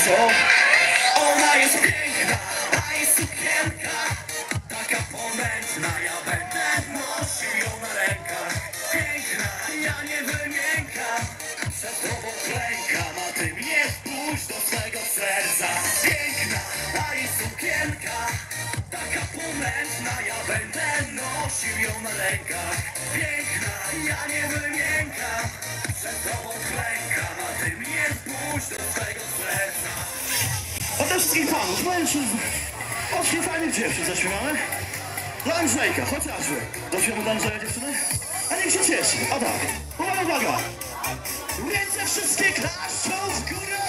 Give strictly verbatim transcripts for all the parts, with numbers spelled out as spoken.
co? Ona jest piękna, a jej sukienka taka pomętna, ja będę nosił ją na rękach. Piękna, ja nie wymiękam, przed tobą klękam, a ty mnie wpuść do swego serca. Piękna, a jej sukienka taka pomętna, ja będę nosił ją na rękach. Piękna, ja nie wymiękam, przed tobą klękam, a ty mnie wpuść do swego serca. Od wszystkich panów, mężczyzn, ocznie fajnych dziewczyn zaśpiewamy. Dla Andrzejka, chociażby. Doświadczamy dla Andrzeja dziewczyny? A niech się cieszy. O tak. Uwaga, uwaga. Ręce wszystkie klaszczą w górę.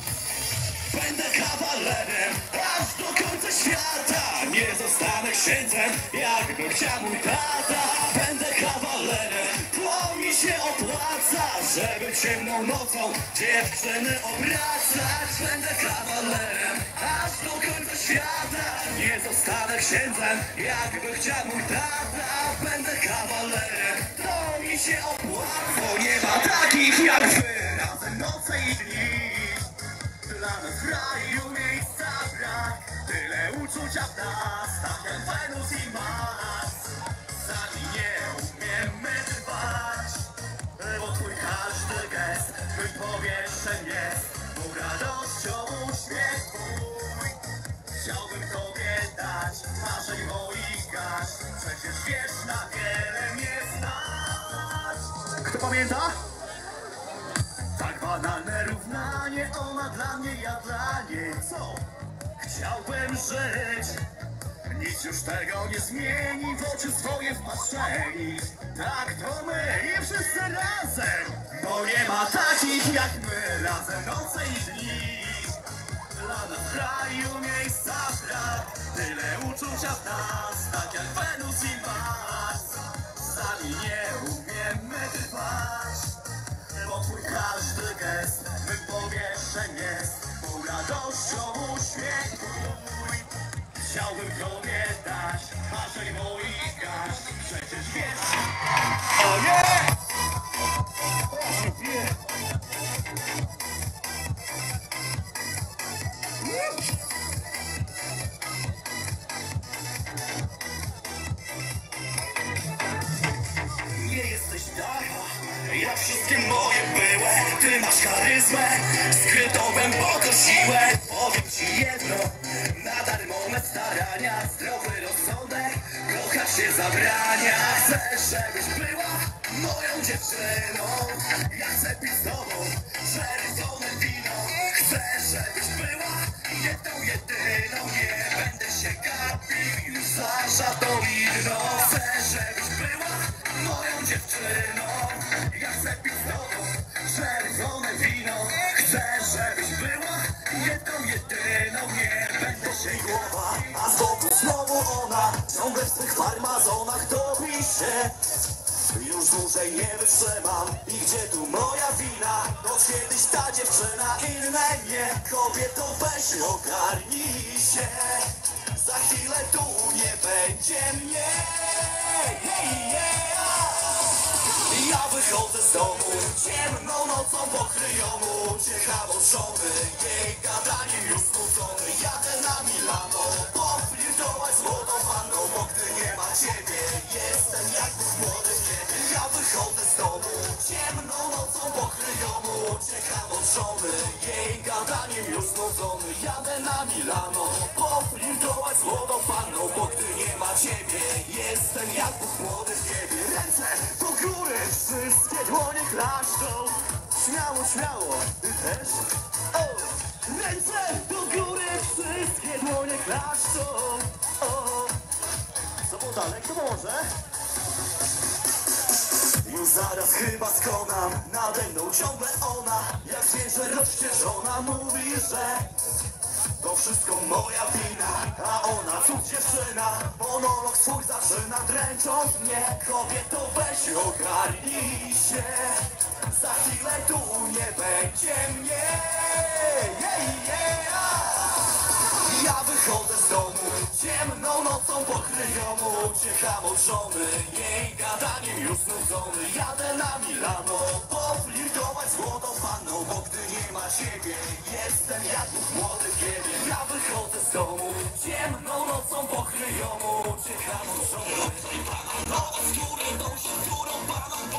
Będę kawalerem aż do końca świata. Nie zostanę księdzem, jakby chciał mój tata. Będę kawalerem, to mi się opłaca, żeby ciemną nocą dziewczyny obracać. Będę kawalerem aż do końca świata. Nie zostanę księdzem, jakby chciał mój tata. Będę kawalerem, to mi się opłaca, bo nie ma takich jak wy. Razem noce i dni, dla nas w raju miejsca brak. Tyle uczucia w nas, tak jak Wenus i Mars. Sami nie umiemy trwać, bo twój każdy gest mym powietrzem jest. Tą radością uśmiech twój chciałbym tobie dać, marzeń moich gaś. Przecież wiesz, na wiele mnie znać. Kto pamięta? Tak banalne równanie, ona dla mnie, ja dla niej. Co? Chciałbym żyć, nic już tego nie zmieni, w oczy swoje wpatrzeni. Tak to my i wszyscy razem, bo nie ma takich jak my. Razem noce i dni, dla nas w kraju miejsca brak. Tyle uczucia w nas, tak jak Wenus i Mars. Sami nie umiemy trwać, bo twój każdy gest mym powietrzem jest. Tą radością uśmiech twój chciałbym tobie dać, marzeń moich gaś. Przecież wiesz. O nie! Nie jesteś taka, jak wszystkie moje były. Ty masz charyzmę, skrytą głęboko siłę. Powiem ci jedno, na darmowe starania. Zdrowy rozsądek, kochać się zabrania. Chcę, żebyś była moją dziewczyną. Ja chcę pić z tobą czerwone wino. Chcę, żebyś była jedną, jedyną. Nie będę się gapił już za żadną inną. Chcę, żebyś była moją dziewczyną. Ja chcę pić z tobą czerwone wino. Chcę, żebyś była jedną, jedyną. Nie będę się głowa, a z boku znowu ona ciągle w swych farmazonach topi się. Już dłużej nie wytrzymam i gdzie tu moja wina? No kiedyś ta dziewczyna, inne nie. Kobieto, weź ogarnij się, za chwilę tu nie będzie mnie. Hey, yeah. Ja wychodzę z domu ciemną nocą pokryjomu. Uciekam od żony, jej gadaniem już znudzony. Jadę na Milano, poflirtować z młodą panną, bo gdy nie ma ciebie, jestem jak duch młody w niebie. Ja wychodzę z domu ciemną nocą pokryjomu. Uciekam od żony, jej gadaniem już znudzony. Jadę na Milano, poflirtować z młodą panną, bo gdy nie ma ciebie, jestem jak duch młody w niebie. Ręce do góry, wszystkie dłonie klaszczą. Śmiało, śmiało, ty też? O! Ręce do góry, wszystkie dłonie klaszczą. O! Co było dalej? Kto pomoże? Już zaraz chyba skonam, nade mną ciągle ona. Jak zwierzę rozścieżona mówi, że to wszystko moja wina, a ona cud dziewczyna. Monolog swój zaczyna, dręcząc mnie. Kobieto, weź ogarnij się, za chwilę tu nie będzie mnie. Yeah, yeah. Ja wychodzę z domu ciemną nocą pokryjomu. Uciekam od żony, jej gadaniem już znudzony. Jadę na Milano, poflirtować z młodą panną, bo gdy nie ma ciebie. Jestem jak Bóg młody, kiedy ja wychodzę z domu. Ciemną nocą pokryjomu uciekam od żony. Noc, który dąży, którą Panom